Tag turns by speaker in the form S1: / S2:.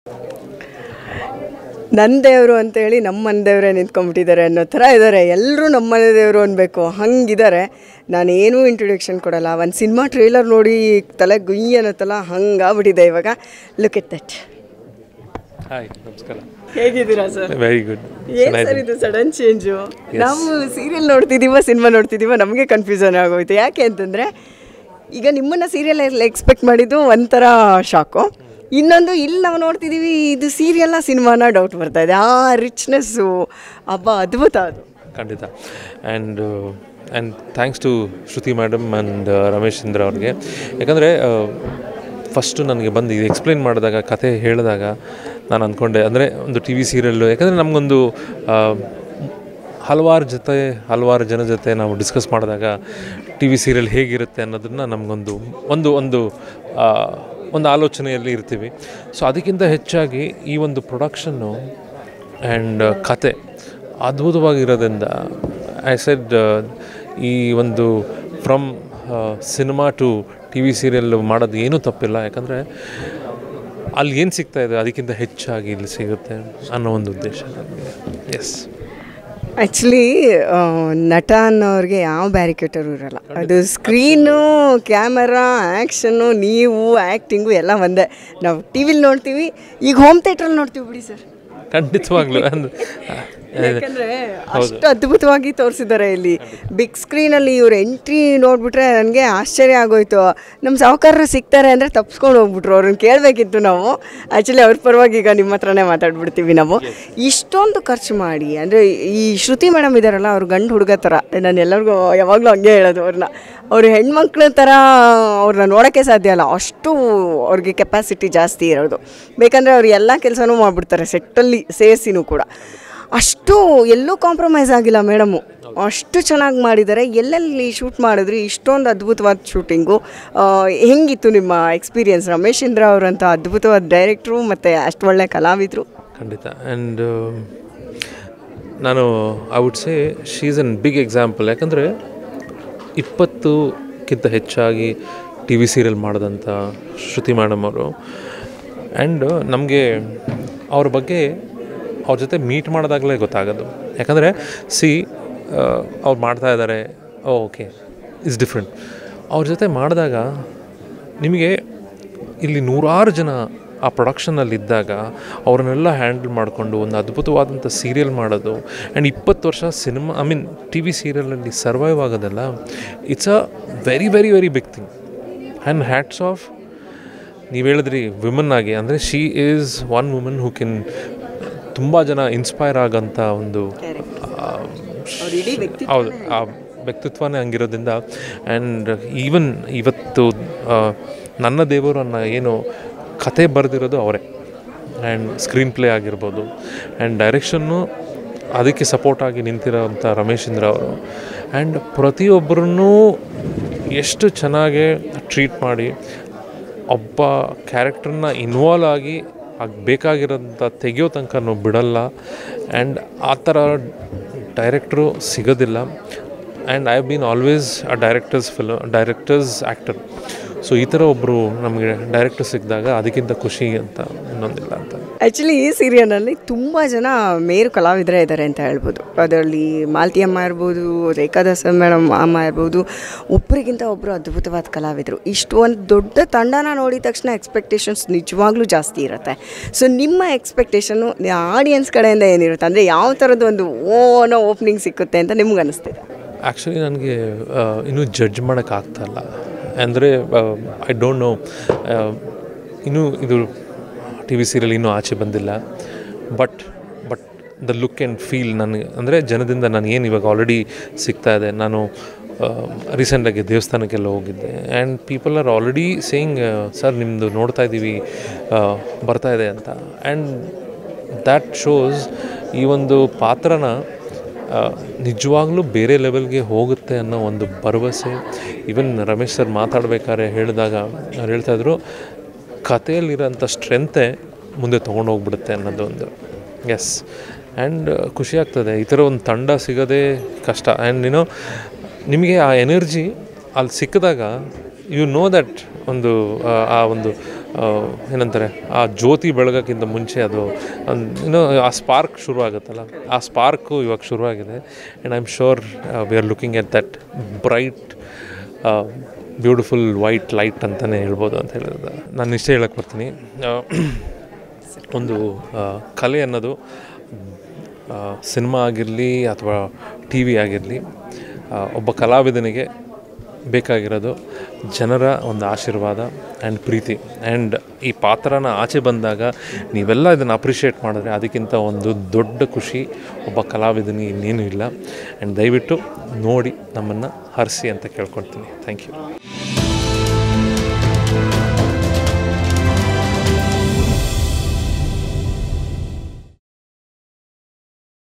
S1: ನನ್ನ ದೇವರು ಅಂತೇಳಿ ನಮ್ಮ ಮನೆ ದೇವರೇ ನಿಂತ್ಕೊಂಡ್ಬಿಟ್ಟಿದ್ದಾರೆ ಅನ್ನೋ ಥರ ಇದ್ದಾರೆ. ಎಲ್ಲರೂ ನಮ್ಮ ಮನೆ ದೇವರು ಅನ್ಬೇಕು ಹಂಗಿದ್ದಾರೆ. ನಾನೇನೂ ಇಂಟ್ರೊಡಕ್ಷನ್ ಕೊಡಲ್ಲ. ಒಂದು ಸಿನಿಮಾ ಟ್ರೇಲರ್ ನೋಡಿ ತಲೆ ಗುಯ್ಯ ಅನ್ನತ್ತಲ್ಲ ಹಂಗಾಗ್ಬಿಟ್ಟಿದೆ ಇವಾಗ. Look at that.
S2: ಹಾಯ್, ನಮಸ್ಕಾರ.
S1: ಹೇಗಿದ್ದೀರಾ ಸರ್?
S2: Very good.
S1: ಏನು ಸರ್ ಇದು ಸಡನ್ ಚೇಂಜು? ನಾವು ಸೀರಿಯಲ್ ನೋಡ್ತಿದ್ದೀವ, ಸಿನಿಮಾ ನೋಡ್ತಿದ್ದೀವ, ನಮಗೆ ಕನ್ಫ್ಯೂಷನ್ ಆಗೋಯ್ತು. ಯಾಕೆ ಅಂತಂದರೆ ಈಗ ನಿಮ್ಮನ್ನು ಸೀರಿಯಲ್ ಎಕ್ಸ್ಪೆಕ್ಟ್ ಮಾಡಿದ್ದು ಒಂಥರ ಶಾಕು. ಇನ್ನೊಂದು ಇಲ್ಲಿ ನಾವು ನೋಡ್ತಿದ್ದೀವಿ ಇದು ಸೀರಿಯಲ್ನ ಸಿನಿಮಾನ ಡೌಟ್ ಬರ್ತಾಯಿದೆ. ಆ ರಿಚ್ನೆಸ್ಸು ಅಬ್ಬಾ ಅದ್ಭುತ ಅದು
S2: ಖಂಡಿತ. And thanks to Shruti madam and Ramesh Chandra ಅವ್ರಿಗೆ. ಯಾಕಂದರೆ ಫಸ್ಟು ನನಗೆ ಬಂದು ಇದು ಎಕ್ಸ್ಪ್ಲೇನ್ ಮಾಡಿದಾಗ, ಕತೆ ಹೇಳಿದಾಗ ನಾನು ಅಂದ್ಕೊಂಡೆ ಅಂದರೆ ಒಂದು ಟಿ ವಿ ಸೀರಿಯಲ್ಲು. ಯಾಕಂದರೆ ನಮಗೊಂದು ಹಲವಾರು ಜನ ಜೊತೆ ನಾವು ಡಿಸ್ಕಸ್ ಮಾಡಿದಾಗ ಟಿ ವಿ ಸೀರಿಯಲ್ ಹೇಗಿರುತ್ತೆ ಅನ್ನೋದನ್ನು ನಮಗೊಂದು ಒಂದು ಆಲೋಚನೆಯಲ್ಲಿ ಇರ್ತೀವಿ. ಸೊ ಅದಕ್ಕಿಂತ ಹೆಚ್ಚಾಗಿ ಈ ಒಂದು ಪ್ರೊಡಕ್ಷನ್ನು ಆ್ಯಂಡ್ ಕತೆ ಅದ್ಭುತವಾಗಿರೋದ್ರಿಂದ ಐ ಸೆಡ್ ಈ ಒಂದು from cinema to T V serial ಮಾಡೋದು ಏನೂ ತಪ್ಪಿಲ್ಲ. ಯಾಕಂದರೆ ಅಲ್ಲಿ ಏನು ಸಿಗ್ತಾಯಿದೆ ಅದಕ್ಕಿಂತ ಹೆಚ್ಚಾಗಿ ಇಲ್ಲಿ ಸಿಗುತ್ತೆ ಅನ್ನೋ ಒಂದು ಉದ್ದೇಶ ನನಗೆ. ಎಸ್,
S1: ಆ್ಯಕ್ಚುಲಿ ನಟ ಅನ್ನೋರಿಗೆ ಯಾವ ಬ್ಯಾರಿಕೇಟರು ಇರೋಲ್ಲ. ಅದು ಸ್ಕ್ರೀನು, ಕ್ಯಾಮರಾ, ಆ್ಯಕ್ಷನ್ನು, ನೀವು ಆ್ಯಕ್ಟಿಂಗು ಎಲ್ಲ ಒಂದೇ. ನಾವು ಟಿ ವಿಲಿ ನೋಡ್ತೀವಿ, ಈಗ ಹೋಮ್ ಥಿಯೇಟ್ರಲ್ಲಿ ನೋಡ್ತೀವಿ ಬಿಡಿ ಸರ್.
S2: ಖಂಡಿತವಾಗ್ಲೂ
S1: ಯಾಕಂದರೆ ಅಷ್ಟು ಅದ್ಭುತವಾಗಿ ತೋರಿಸಿದ್ದಾರೆ ಇಲ್ಲಿ ಬಿಗ್ ಸ್ಕ್ರೀನಲ್ಲಿ. ಇವ್ರ ಎಂಟ್ರಿ ನೋಡಿಬಿಟ್ರೆ ನನಗೆ ಆಶ್ಚರ್ಯ ಆಗೋಯ್ತು. ನಮ್ಮ ಸಾಹುಕಾರರು ಸಿಗ್ತಾರೆ ಅಂದರೆ ತಪ್ಪಿಸ್ಕೊಂಡು ಹೋಗ್ಬಿಟ್ರು. ಅವ್ರನ್ನ ಕೇಳಬೇಕಿತ್ತು ನಾವು. ಆ್ಯಕ್ಚುಲಿ ಅವ್ರ ಪರವಾಗಿ ಈಗ ನಿಮ್ಮ ಹತ್ರನೇ ಮಾತಾಡ್ಬಿಡ್ತೀವಿ ನಾವು. ಇಷ್ಟೊಂದು ಖರ್ಚು ಮಾಡಿ ಅಂದರೆ ಈ ಶ್ರುತಿ ಮೇಡಮ್ ಇದ್ದಾರಲ್ಲ, ಅವ್ರು ಗಂಡು ಹುಡುಗ ಥರ. ನಾನು ಎಲ್ಲರಿಗೂ ಯಾವಾಗಲೂ ಹಂಗೆ ಹೇಳೋದು ಅವ್ರನ್ನ. ಅವರು ಹೆಣ್ಮಕ್ಳ ಥರ ಅವ್ರನ್ನ ನೋಡೋಕ್ಕೆ ಸಾಧ್ಯ ಅಲ್ಲ, ಅಷ್ಟು ಅವ್ರಿಗೆ ಕೆಪಾಸಿಟಿ ಜಾಸ್ತಿ ಇರೋದು. ಬೇಕಂದರೆ ಅವ್ರು ಎಲ್ಲ ಕೆಲಸನೂ ಮಾಡಿಬಿಡ್ತಾರೆ ಸೆಟ್ಟಲ್ಲಿ ಸೇರಿಸಿನೂ ಕೂಡ. ಅಷ್ಟು ಎಲ್ಲೂ ಕಾಂಪ್ರಮೈಸ್ ಆಗಿಲ್ಲ ಮೇಡಮು. ಅಷ್ಟು ಚೆನ್ನಾಗಿ ಮಾಡಿದ್ದಾರೆ. ಎಲ್ಲೆಲ್ಲಿ ಶೂಟ್ ಮಾಡಿದ್ರಿ? ಇಷ್ಟೊಂದು ಅದ್ಭುತವಾದ ಶೂಟಿಂಗು ಹೆಂಗಿತ್ತು ನಿಮ್ಮ ಎಕ್ಸ್ಪೀರಿಯನ್ಸ್? ರಮೇಶ್ ಚಂದ್ರ ಅವರಂಥ ಅದ್ಭುತವಾದ ಡೈರೆಕ್ಟ್ರು ಮತ್ತು ಅಷ್ಟು ಒಳ್ಳೆ ಕಲಾವಿದರು.
S2: ಖಂಡಿತ. ಆ್ಯಂಡ್ ನಾನು I would say she is an big example. ಯಾಕಂದರೆ 20ಕ್ಕಿಂತ ಹೆಚ್ಚಾಗಿ ಟಿ ವಿ ಸೀರಿಯಲ್ ಮಾಡಿದಂಥ ಶ್ರುತಿ ಮೇಡಮ್ ಅವರು. ಆ್ಯಂಡ್ ನಮಗೆ ಅವ್ರ ಬಗ್ಗೆ ಅವ್ರ ಜೊತೆ ಮೀಟ್ ಮಾಡಿದಾಗಲೇ ಗೊತ್ತಾಗೋದು. ಯಾಕಂದರೆ ಅವ್ರು ಮಾಡ್ತಾಯಿದ್ದಾರೆ, ಓಕೆ ಇಟ್ಸ್ ಡಿಫ್ರೆಂಟ್. ಅವ್ರ ಜೊತೆ ಮಾಡಿದಾಗ ನಿಮಗೆ ಇಲ್ಲಿ ನೂರಾರು ಜನ ಆ ಪ್ರೊಡಕ್ಷನಲ್ಲಿದ್ದಾಗ ಅವ್ರನ್ನೆಲ್ಲ ಹ್ಯಾಂಡಲ್ ಮಾಡಿಕೊಂಡು ಒಂದು ಅದ್ಭುತವಾದಂಥ ಸೀರಿಯಲ್ ಮಾಡೋದು. ಆ್ಯಂಡ್ 20 ವರ್ಷ ಸಿನಿಮಾ ಟಿ ವಿ ಸೀರಿಯಲಲ್ಲಿ ಸರ್ವೈವ್ ಆಗೋದಲ್ಲ, it's a very very very big thing. And hats off. ನೀವು ಹೇಳಿದ್ರಿ ವಿಮನ್ ಆಗಿ, ಅಂದರೆ she is one woman who can ತುಂಬ ಜನ ಇನ್ಸ್ಪೈರ್ ಆಗೋಂಥ ಒಂದು ಹೌದು, ಆ ವ್ಯಕ್ತಿತ್ವನೇ ಹಂಗಿರೋದ್ರಿಂದ. ಆ್ಯಂಡ್ ಈವನ್ ಇವತ್ತು ನನ್ನ ದೇವರು ಅನ್ನೋ ಏನು ಕತೆ ಬರೆದಿರೋದು ಅವರೇ. ಆ್ಯಂಡ್ ಸ್ಕ್ರೀನ್ ಪ್ಲೇ ಆಗಿರ್ಬೋದು, ಆ್ಯಂಡ್ ಡೈರೆಕ್ಷನ್ನು ಅದಕ್ಕೆ ಸಪೋರ್ಟಾಗಿ ನಿಂತಿರೋಂಥ ರಮೇಶ್ ಚಂದ್ರ ಅವರು. ಆ್ಯಂಡ್ ಪ್ರತಿಯೊಬ್ಬರನ್ನೂ ಎಷ್ಟು ಚೆನ್ನಾಗಿ ಟ್ರೀಟ್ ಮಾಡಿ ಒಬ್ಬ ಕ್ಯಾರೆಕ್ಟರ್ನ ಇನ್ವಾಲ್ವ್ ಆಗಿ ಬೇಕಾಗಿರೋಂಥ ತೆಗೆಯೋ ತನಕ ಬಿಡಲ್ಲ. ಆ್ಯಂಡ್ ಆ ಥರ ಡೈರೆಕ್ಟ್ರು ಸಿಗೋದಿಲ್ಲ. And I have been always a directors actor. So ಈ ಥರ ಒಬ್ಬರು ನಮಗೆ ಡೈರೆಕ್ಟರ್ ಸಿಕ್ಕಿದಾಗ ಅದಕ್ಕಿಂತ ಖುಷಿ ಅಂತ ಇನ್ನೊಂದಿಲ್ಲ ಅಂತ.
S1: ಆ್ಯಕ್ಚುಲಿ ಈ ಸೀರಿಯಲ್ನಲ್ಲಿ ತುಂಬ ಜನ ಮೇರು ಕಲಾವಿದರೇ ಇದ್ದಾರೆ ಅಂತ ಹೇಳ್ಬೋದು. ಅದರಲ್ಲಿ ಮಾಲತಿ ಅಮ್ಮ ಇರ್ಬೋದು, ರೇಖಾದಾಸ ಮೇಡಮ್ ಅಮ್ಮ ಇರ್ಬೋದು. ಒಬ್ಬರಿಗಿಂತ ಒಬ್ಬರು ಅದ್ಭುತವಾದ ಕಲಾವಿದರು. ಇಷ್ಟು ಒಂದು ದೊಡ್ಡ ತಂಡನ ನೋಡಿದ ತಕ್ಷಣ ಎಕ್ಸ್ಪೆಕ್ಟೇಷನ್ಸ್ ನಿಜವಾಗ್ಲೂ ಜಾಸ್ತಿ ಇರುತ್ತೆ. ಸೊ ನಿಮ್ಮ ಎಕ್ಸ್ಪೆಕ್ಟೇಷನ್ನು ಆಡಿಯನ್ಸ್ ಕಡೆಯಿಂದ ಏನಿರುತ್ತೆ? ಅಂದರೆ ಯಾವ ಥರದ್ದು ಒಂದು ಓನೋ ಓಪನಿಂಗ್ ಸಿಕ್ಕುತ್ತೆ ಅಂತ ನಿಮ್ಗೆ ಅನಿಸ್ತಿದೆ?
S2: ಆ್ಯಕ್ಚುಲಿ ನನಗೆ ಇನ್ನೂ ಜಡ್ಜ್ ಮಾಡೋಕ್ಕಾಗ್ತಾಯಿಲ್ಲ. ಅಂದರೆ ಐ ಡೋಂಟ್ ನೋ, ಇನ್ನೂ ಇದು ಟಿ ವಿ ಸೀರಿಯಲ್ ಇನ್ನೂ ಆಚೆ ಬಂದಿಲ್ಲ. But the look and feel ನನಗೆ, ಅಂದರೆ ಜನದಿಂದ ನನಗೇನು ಇವಾಗ ಆಲ್ರೆಡಿ ಸಿಗ್ತಾಯಿದೆ. ನಾನು ರೀಸೆಂಟಾಗಿ ದೇವಸ್ಥಾನಕ್ಕೆಲ್ಲ ಹೋಗಿದ್ದೆ. And people are already saying, sir ನಿಮ್ಮದು ನೋಡ್ತಾ ಇದ್ದೀವಿ, ಬರ್ತಾಯಿದೆ ಅಂತ. ಆ್ಯಂಡ್ ದ್ಯಾಟ್ ಶೋಸ್ ಈ ಒಂದು ಪಾತ್ರನ ನಿಜವಾಗ್ಲೂ ಬೇರೆ ಲೆವೆಲ್ಗೆ ಹೋಗುತ್ತೆ ಅನ್ನೋ ಒಂದು ಭರವಸೆ. ಈವನ್ ರಮೇಶ್ ಸರ್ ಮಾತಾಡಬೇಕಾದ್ರೆ ಹೇಳಿದಾಗ ಅವ್ರು ಹೇಳ್ತಾಯಿದ್ರು, ಕಥೆಯಲ್ಲಿರೋಂಥ ಸ್ಟ್ರೆಂತೆ ಮುಂದೆ ತೊಗೊಂಡೋಗ್ಬಿಡುತ್ತೆ ಅನ್ನೋದು ಒಂದು. ಎಸ್, ಆ್ಯಂಡ್ ಖುಷಿಯಾಗ್ತದೆ. ಈ ಥರ ಒಂದು ತಂಡ ಸಿಗೋದೇ ಕಷ್ಟ. ಆ್ಯಂಡ್ ನಿಮಗೆ ಆ ಎನರ್ಜಿ ಅಲ್ಲಿ ಸಿಕ್ಕಿದಾಗ ಯು ನೋ ದ್ಯಾಟ್ ಆ ಒಂದು ಏನಂತಾರೆ ಆ ಜ್ಯೋತಿ ಬೆಳಗೋಕ್ಕಿಂತ ಮುಂಚೆ ಅದು ಆ ಸ್ಪಾರ್ಕ್ ಶುರು ಆಗುತ್ತಲ್ಲ, ಆ ಸ್ಪಾರ್ಕು ಇವಾಗ ಶುರುವಾಗಿದೆ. And I am sure we are looking at that bright beautiful white light ಅಂತಲೇ ಹೇಳ್ಬೋದು ಅಂತ ಹೇಳಿದ್ರೆ ನಾನು ಇಷ್ಟೇ ಹೇಳಕ್ಕೆ ಬರ್ತೀನಿ. ಒಂದು ಕಲೆ ಅನ್ನೋದು ಸಿನಿಮಾ ಆಗಿರಲಿ ಅಥವಾ ಟಿ ವಿ ಆಗಿರಲಿ, ಒಬ್ಬ ಕಲಾವಿದನಿಗೆ ಬೇಕಾಗಿರೋದು ಜನರ ಒಂದು ಆಶೀರ್ವಾದ ಆ್ಯಂಡ್ ಪ್ರೀತಿ. ಆ್ಯಂಡ್ ಈ ಪಾತ್ರನ ಆಚೆ ಬಂದಾಗ ನೀವೆಲ್ಲ ಇದನ್ನು ಅಪ್ರಿಷಿಯೇಟ್ ಮಾಡಿದ್ರೆ ಅದಕ್ಕಿಂತ ಒಂದು ದೊಡ್ಡ ಖುಷಿ ಒಬ್ಬ ಕಲಾವಿದನಿಗೆ ಇನ್ನೇನು ಇಲ್ಲ. ಆ್ಯಂಡ್ ದಯವಿಟ್ಟು ನೋಡಿ ನಮ್ಮನ್ನು ಹರಿಸಿ ಅಂತ ಕೇಳ್ಕೊಳ್ತೀನಿ. Thank you.